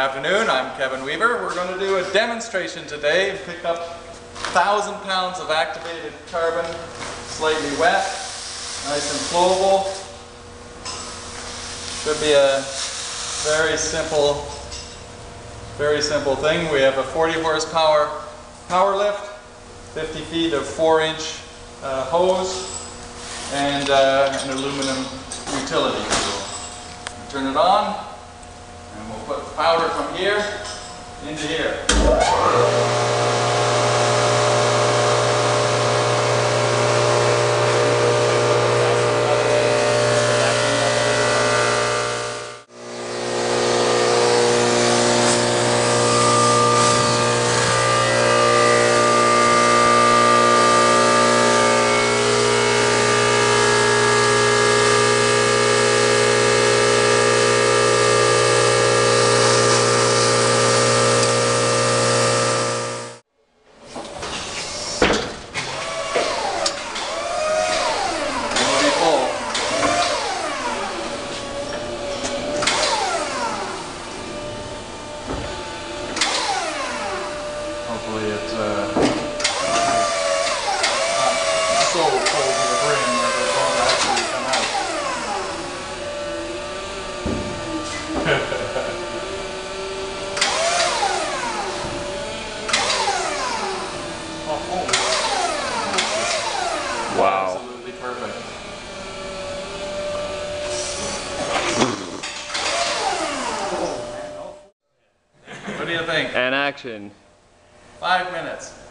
afternoon, I'm Kevin Weaver. We're going to do a demonstration today and pick up 1,000 pounds of activated carbon, slightly wet, nice and flowable. Should be a very simple thing. We have a 40 horsepower PowerLift, 50 feet of 4-inch hose, and an aluminum utility tool. Turn it on, and we'll put the powder from here into here. Hopefully it's not so cold to the brim that it won't actually come out. Wow. Absolutely perfect. What do you think? And action. 5 minutes.